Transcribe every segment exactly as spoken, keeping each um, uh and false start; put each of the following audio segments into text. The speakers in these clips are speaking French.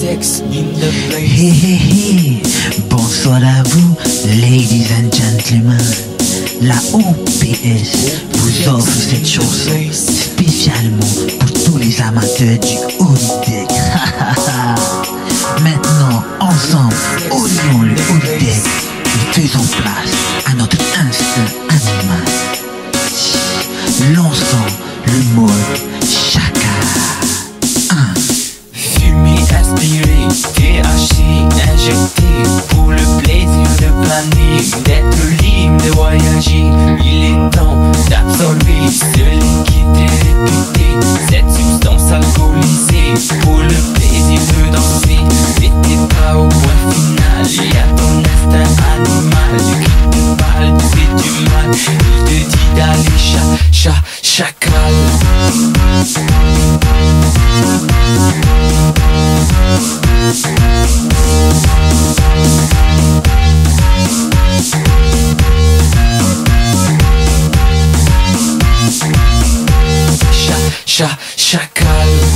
sex in the place. Hé hé hé, bonsoir à vous, ladies and gentlemen. La O P S vous offre cette chanson spécialement pour tous les amateurs du holodeck. Maintenant, ensemble, ouvrons le holodeck et faisons place à notre instinct animal. Lançons le mode chacal. un. Fumée aspirée, T H C injecté pour le plaisir de planer, d'être libre, de voyager. Il est temps d'absorber ce liquide réputé, cette substance alcoolisée pour le plaisir de danser. Mais t'es pas au point final, y'a ton instinct animal qui te parle, tu fais du mal, il te dit d'aller cha, cha, chacal. Cha, chacal.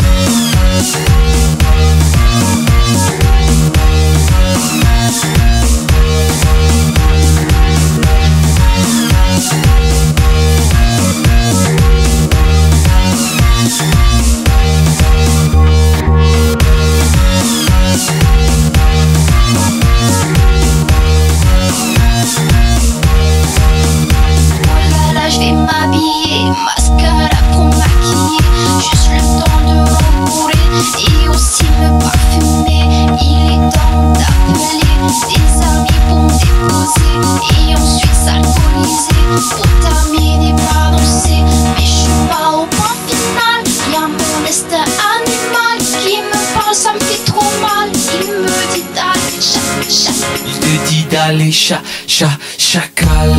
Mascara pour maquiller, juste le temps de m'entourer et aussi me parfumer. Il est temps d'appeler des amis pour me déposer et ensuite s'alcooliser pour terminer par danser. Mais je suis pas au point final, y'a mon instinct animal qui me parle, ça me fait trop mal. Il me dit d'aller cha, cha. Il te dit d'aller cha, cha, chacal.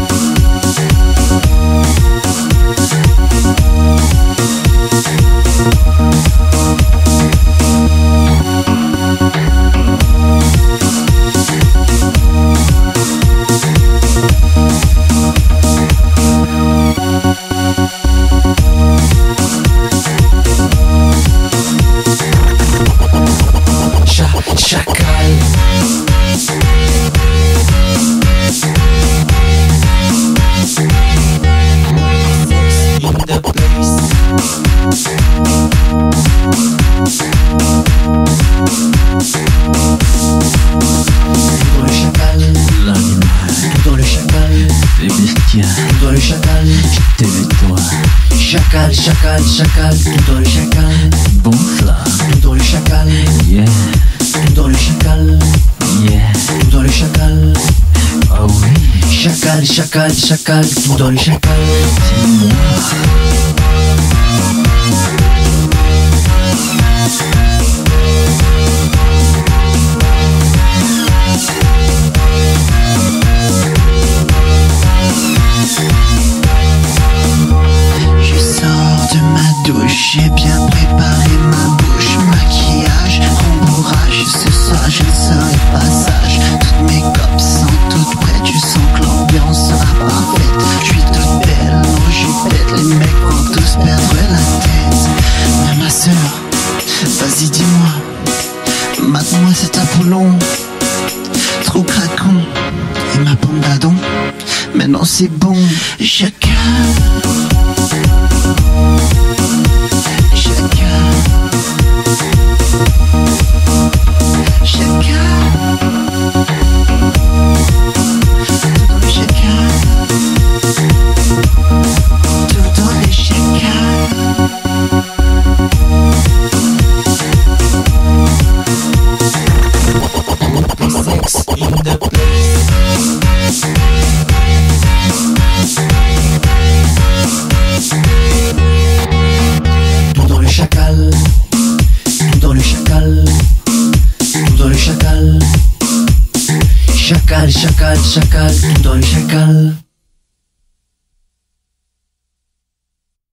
Tout dans le chacal, je te veux toi. Chacal, chacal, chacal, tout dans le chacal. Bonsoir. Tout dans le chacal, yeah. Tout dans le chacal, yeah. Tout dans le chacal, oh oui. Chacal, chacal, chacal, tout dans le chacal, c'est moi. J'ai bien préparé ma bouche, maquillage, rembourrage. Ce soir je ne serai pas sage. Toutes mes copes sont toutes prêtes. Tu sens que l'ambiance sera parfaite. Je suis toute belle, oh je pète. Les mecs vont tous perdre la tête. Mais ma soeur, vas-y dis-moi, mate-moi cet Apollon trop craquant. Et ma pomme d'Adam, maintenant c'est bon. Je calme. Chacal, chacal, chacal, tout dans le chacal.